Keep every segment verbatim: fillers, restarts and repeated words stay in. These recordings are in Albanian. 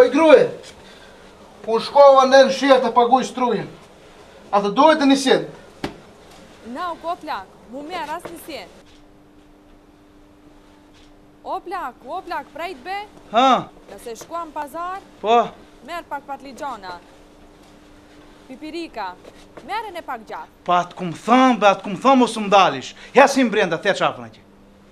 Oj, gruje, u shkova në në shirë të paguj strujën. A të dojtë të njësjen? Na, u ko plak, mu merë as njësjen. O plak, o plak, prejt be? Ha? Nëse shkuam pazar? Po? Merë pak patligjona. Pipirika, merën e pak gjatë. Pa atë kumë thëmë, be atë kumë thëmë o së mdalish. Hesim brenda, the qafën ati.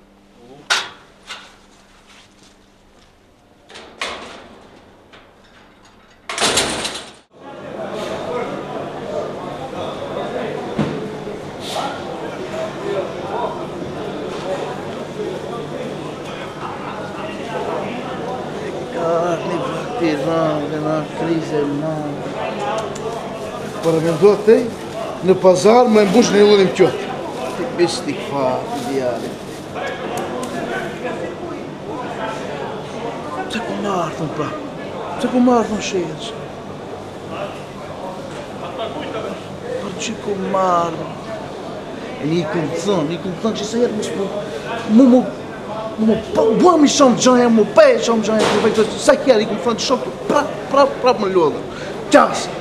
Në krize, në... Për me do të në pazar me mbush në illurim qëtë. Të bishti këfa, ideale. Pse ku marrë thëmë pra? Pse ku marrë thëmë shërës? Për që ku marrë? E një këmë thënë, një këmë thënë që se jetë mësë mu... Mu mu... Mu bua mi shumë gjënja, mu pej shumë gjënja, ku vejtë, sa kjerë, i këmë thënë shumë, prap, prap, prap më lodhë. Qasë.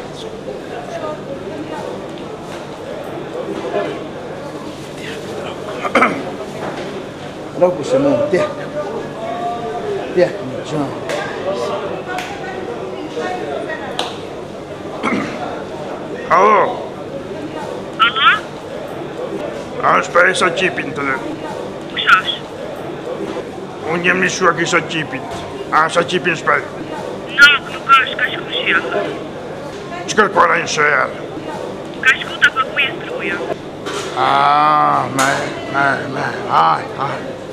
Rauku se më, tek. Tek më gjënja. Alo? Alo? A është për e sa qipin të dhe? Kush është? Unë jem një shua kisa qipit. A sa qipin shpej? Nuk, nuk është, ka shku shia. Që kërkora në shërë? Ka shku të paguje struja. A, me, me, me, aj, aj.